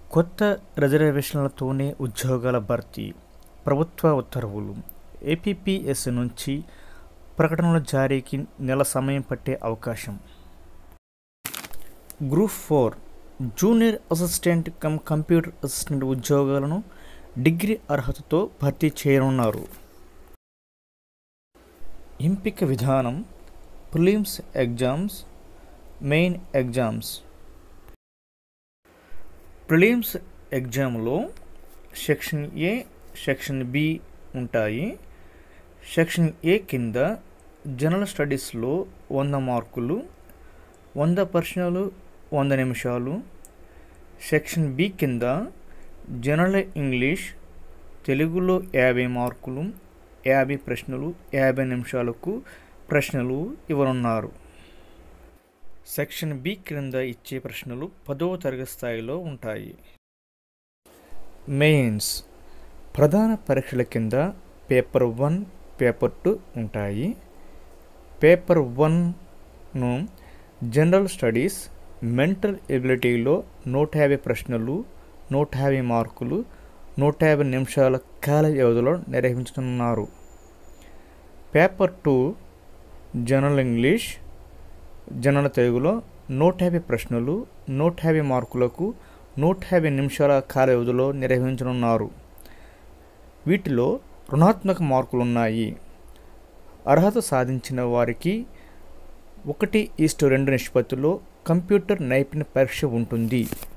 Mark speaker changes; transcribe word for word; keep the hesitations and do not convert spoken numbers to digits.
Speaker 1: కొత్త రిజర్వేషన్లతోనే ఉద్యోగాల భర్తీ, ప్రభుత్వ ఉత్తర్వులు. ఏపీపీఎస్సీ నుంచి ప్రకటనల జారీకి నెల సమయం పట్టే అవకాశం. Group four junior assistant cum computer assistant ఉద్యోగాలను డిగ్రీ అర్హతతో భర్తీ చేయనున్నారు. ఎంపిక విధానం prelims exams, main exams. Prelims ఎగ్జామ్లో సెక్షన్ ఏ, సెక్షన్ బి ఉంటాయి. సెక్షన్ ఏ కింద జనరల్ స్టడీస్లో వంద మార్కులు, వంద ప్రశ్నలు, వంద నిమిషాలు. సెక్షన్ బి కింద జనరల్ ఇంగ్లీష్, తెలుగులో యాభై మార్కులు, యాభై ప్రశ్నలు, యాభై నిమిషాలకు ప్రశ్నలు ఇవ్వనున్నారు. సెక్షన్ బి క్రింద ఇచ్చే ప్రశ్నలు పదవ తరగతి స్థాయిలో ఉంటాయి. మెయిన్స్ ప్రధాన పరీక్షల కింద పేపర్ వన్, పేపర్ టూ ఉంటాయి. పేపర్ వన్ను జనరల్ స్టడీస్, మెంటల్ ఎబిలిటీలో నూట యాభై ప్రశ్నలు, నూట యాభై మార్కులు, నూట యాభై నిమిషాల కాల వ్యవధిలో నిర్వహించనున్నారు. Paper two general English, general తెలుగులో నూట యాభై ప్రశ్నలు, నూట యాభై మార్కులకు నూట యాభై నిమిషాల కాల వ్యవధిలో నిర్వహించనున్నారు. వీటిలో రుణాత్మక మార్కులున్నాయి. అర్హత సాధించిన వారికి ఒకటి ఈస్టు రెండు నిష్పత్తిలో కంప్యూటర్ నైపుణ్య పరీక్ష ఉంటుంది.